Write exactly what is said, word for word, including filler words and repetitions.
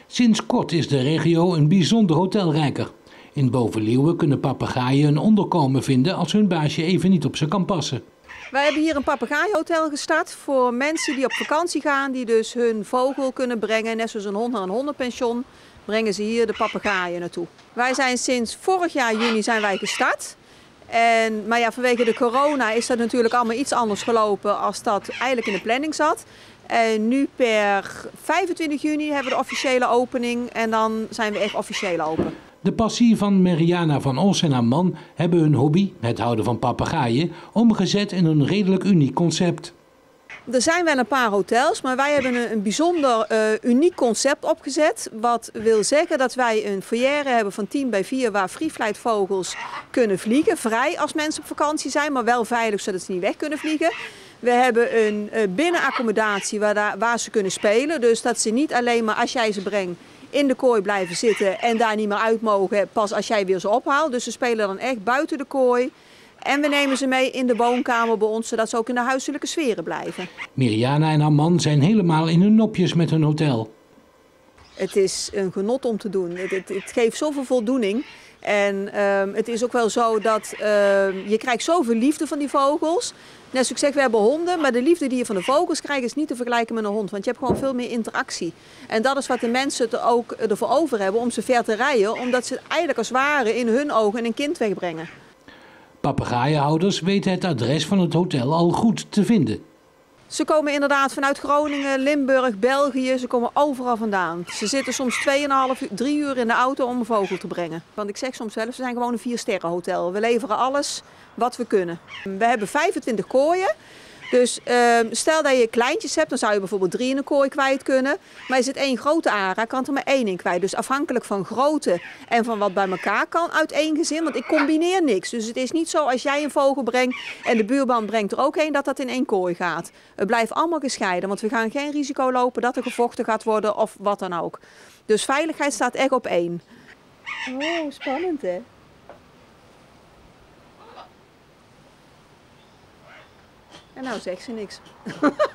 Sinds kort is de regio een bijzonder hotelrijker. In Boven-Leeuwen kunnen papegaaien een onderkomen vinden als hun baasje even niet op ze kan passen. Wij hebben hier een papegaaienhotel gestart voor mensen die op vakantie gaan, die dus hun vogel kunnen brengen. Net zoals een hond naar een hondenpension, brengen ze hier de papegaaien naartoe. Wij zijn sinds vorig jaar juni zijn wij gestart. En, maar ja, vanwege de corona is dat natuurlijk allemaal iets anders gelopen als dat eigenlijk in de planning zat. En nu per vijfentwintig juni hebben we de officiële opening en dan zijn we echt officieel open. De passie van Meriana van Os en haar man hebben hun hobby, het houden van papegaaien, omgezet in een redelijk uniek concept. Er zijn wel een paar hotels, maar wij hebben een, een bijzonder uh, uniek concept opgezet. Wat wil zeggen dat wij een foyer hebben van tien bij vier waar free-flight vogels kunnen vliegen. Vrij als mensen op vakantie zijn, maar wel veilig zodat ze niet weg kunnen vliegen. We hebben een uh, binnenaccommodatie waar, daar, waar ze kunnen spelen. Dus dat ze niet alleen maar als jij ze brengt in de kooi blijven zitten en daar niet meer uit mogen pas als jij weer ze ophaalt. Dus ze spelen dan echt buiten de kooi. En we nemen ze mee in de woonkamer bij ons, zodat ze ook in de huiselijke sferen blijven. Meriana en haar man zijn helemaal in hun nopjes met hun hotel. Het is een genot om te doen. Het, het, het geeft zoveel voldoening. En um, het is ook wel zo dat uh, je krijgt zoveel liefde van die vogels. Net zoals ik zeg, we hebben honden, maar de liefde die je van de vogels krijgt is niet te vergelijken met een hond. Want je hebt gewoon veel meer interactie. En dat is wat de mensen er ook ervoor over hebben om ze ver te rijden. Omdat ze eigenlijk als het ware in hun ogen een kind wegbrengen. Papegaaienhouders weten het adres van het hotel al goed te vinden. Ze komen inderdaad vanuit Groningen, Limburg, België. Ze komen overal vandaan. Ze zitten soms tweeënhalf, drie uur in de auto om een vogel te brengen. Want ik zeg soms zelf, we zijn gewoon een vier sterren hotel. We leveren alles wat we kunnen. We hebben vijfentwintig kooien. Dus uh, stel dat je kleintjes hebt, dan zou je bijvoorbeeld drie in een kooi kwijt kunnen. Maar is het één grote ara, kan er maar één in kwijt. Dus afhankelijk van grootte en van wat bij elkaar kan uit één gezin. Want ik combineer niks. Dus het is niet zo als jij een vogel brengt en de buurman brengt er ook een, dat dat in één kooi gaat. Het blijft allemaal gescheiden, want we gaan geen risico lopen dat er gevochten gaat worden of wat dan ook. Dus veiligheid staat echt op één. Oh, spannend hè? En nou zegt ze niks.